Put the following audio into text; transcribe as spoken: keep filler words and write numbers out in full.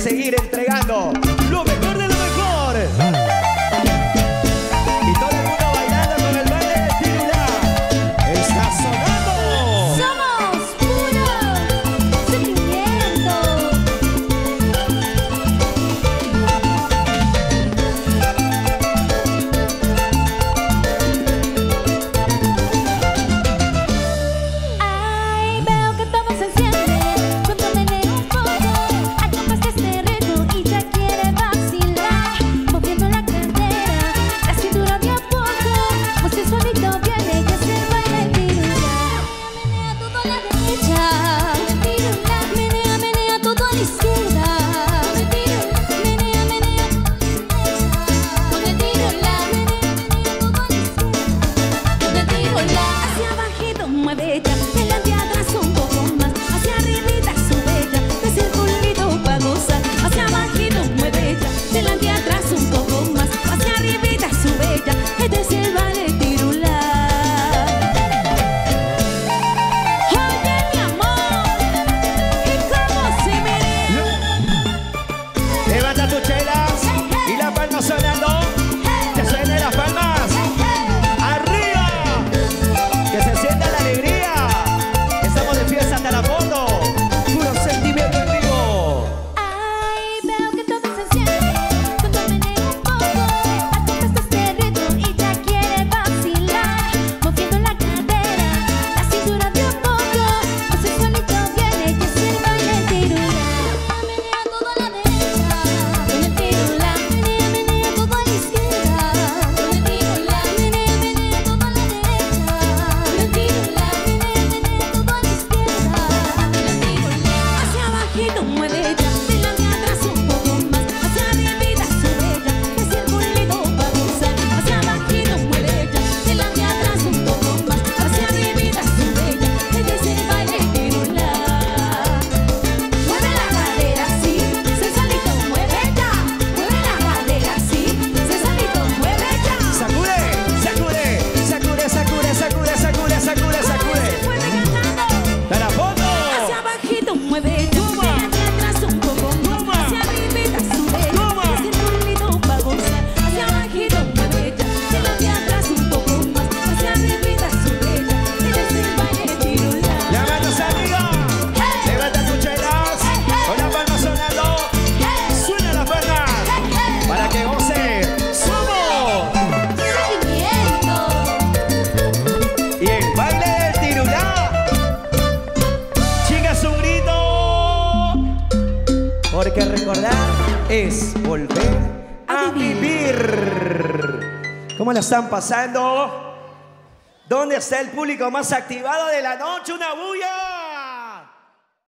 seguir entregando lo mejor de lo mejor. Y todo el mundo bailando con el baile del Tirulá. Está sonando. Somos puro sentimiento. Ay, veo que todo se enciende cuando meneo un poco. Al compás de este ritmo y ya quiere vacilar, moviendo la cadera, la cintura de a poco. Pues el suavito viene y es el baile del Tirulá. Menea todo a la derecha, Tirulá. Menea, menea todo a la izquierda, Tirulá. Menea, menea con el Tirulá. Menea, menea todo a la izquierda, con el Tirulá. Hacia abajito mueve ella, delante atrás un poco más, hacia arribita sube ella, de circulito pa' gozar. Hacia abajito mueve ella, delante atrás un poco más, hacia arribita sube ella, este es el baile Tirulá. Oye mi amor, ¿y cómo se menea? Levanta tus chelas y las palmas sonando. Que suenen las palmas. ¡Arriba! Que se sienta la alegría. Estamos de fiesta hasta la foto. Puro sentimiento en vivo. Ay, veo que todo se enciende cuando meneo un poco. Al compás de este ritmo y ya quiere vacilar, moviendo la cadera, la cintura de a poco. Pues el solito viene y es el baile del Tirulá. Menea todo a la derecha, con el Tirulá. Menea, menea todo a la izquierda, con el Tirulá. Menea, menea todo a la derecha, con el Tirulá. Menea, menea todo a la izquierda, con el Tirulá. Hacia abajito mueve ella, delante atrás un poco más, hacia arribita sube ella, de circulito pa' gozar. Hacia abajito mueve ella, delante atrás un poco más, hacia arribita sube ella, este es el baile Tirulá. Mueve la cadera así, sensualito mueve ella, mueve la cadera así, sensualito mueve ella. Sacude, sacude, sacude, sacude, sacude, sacude, sacude, sacude. Mueve cantando. ¡De la foto! Hacia abajito mueve ella, Toma. delante atrás un poco Toma. más, hacia arribita sube ella, Toma. de circulito pa' gozar. Hacia abajito mueve ella, delante atrás un poco más, hacia arribita sube ella, este es el baile Tirulá. ¡Ya manos arriba! Levanta tus chelas con las palmas sonando. Suena las palmas para que goce. ¡Somos! Sentimiento. Y el baile del Tirulá. Chicas, un grito. Porque recordar es volver a vivir. ¿Cómo la están pasando? ¿Dónde está el público más activado de la noche? ¡Una bulla!